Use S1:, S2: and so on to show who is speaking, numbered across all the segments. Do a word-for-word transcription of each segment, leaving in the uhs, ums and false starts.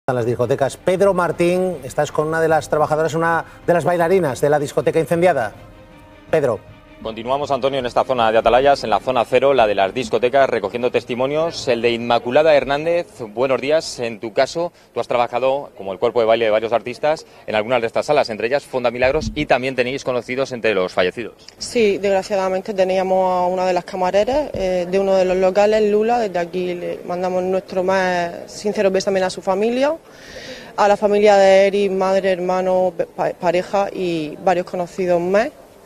S1: En las discotecas. Pedro Martín, estás con una de las trabajadoras, una de las bailarinas de la discoteca incendiada. Pedro.
S2: Continuamos, Antonio, en esta zona de Atalayas, en la zona cero, la de las discotecas, recogiendo testimonios. El de Inmaculada Hernández, buenos días. En tu caso, tú has trabajado, como el cuerpo de baile de varios artistas, en algunas de estas salas, entre ellas Fonda Milagros, y también tenéis conocidos entre los fallecidos.
S3: Sí, desgraciadamente teníamos a una de las camareras eh, de uno de los locales, Lula. Desde aquí le mandamos nuestro más sincero pésame a su familia, a la familia de Eric, madre, hermano, pareja y varios conocidos más.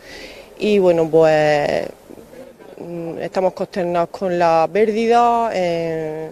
S3: Y bueno, pues estamos consternados con la pérdida, eh,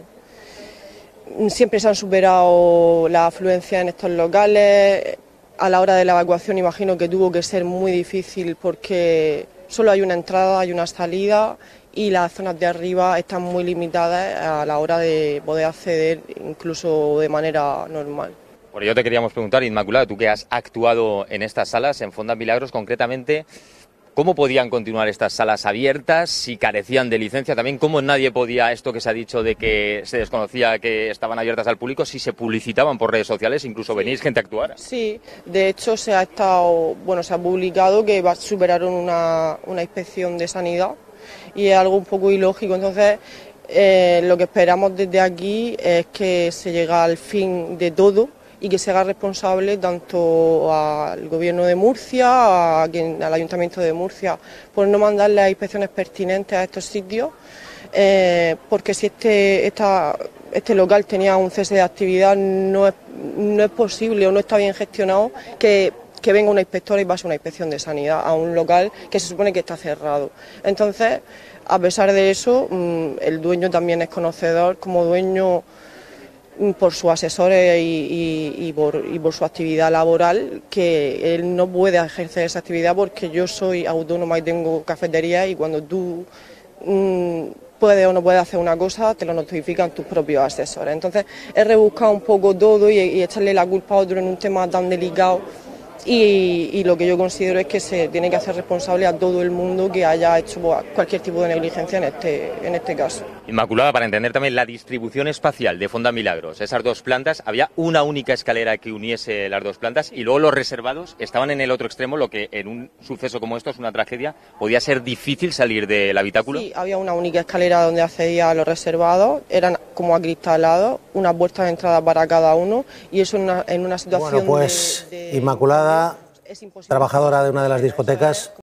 S3: siempre se han superado la afluencia en estos locales. A la hora de la evacuación imagino que tuvo que ser muy difícil porque solo hay una entrada, hay una salida y las zonas de arriba están muy limitadas a la hora de poder acceder incluso de manera normal.
S2: Por ello te queríamos preguntar, Inmaculada, tú que has actuado en estas salas, en Fonda Milagros concretamente, ¿cómo podían continuar estas salas abiertas si carecían de licencia? También, ¿cómo nadie podía, esto que se ha dicho de que se desconocía que estaban abiertas al público, si se publicitaban por redes sociales, incluso sí. Venís gente a actuar?
S3: Sí, de hecho se ha estado, bueno, se ha publicado que superaron una, una inspección de sanidad y es algo un poco ilógico. Entonces, eh, lo que esperamos desde aquí es que se llegue al fin de todo y que se haga responsable tanto al Gobierno de Murcia, a quien, al Ayuntamiento de Murcia, por no mandar las inspecciones pertinentes a estos sitios, eh, porque si este, esta, este local tenía un cese de actividad, no es, no es posible o no está bien gestionado que, que venga una inspectora y pase una inspección de sanidad a un local que se supone que está cerrado. Entonces, a pesar de eso, el dueño también es conocedor como dueño por sus asesores y, y, y, por, y por su actividad laboral, que él no puede ejercer esa actividad porque yo soy autónoma y tengo cafetería y cuando tú mmm, puedes o no puedes hacer una cosa te lo notifican tus propios asesores. Entonces he rebuscado un poco todo y, y echarle la culpa a otro en un tema tan delicado y, y lo que yo considero es que se tiene que hacer responsable a todo el mundo que haya hecho cualquier tipo de negligencia en este, en este caso.
S2: Inmaculada, para entender también la distribución espacial de Fonda Milagros, esas dos plantas, había una única escalera que uniese las dos plantas y luego los reservados estaban en el otro extremo, lo que en un suceso como esto es una tragedia, podía ser difícil salir del habitáculo.
S3: Sí, había una única escalera donde accedía a los reservados, eran como acristalados, una puerta de entrada para cada uno y eso en una, en una situación
S1: bueno, pues,
S3: de, de,
S1: Inmaculada, trabajadora de una de las discotecas.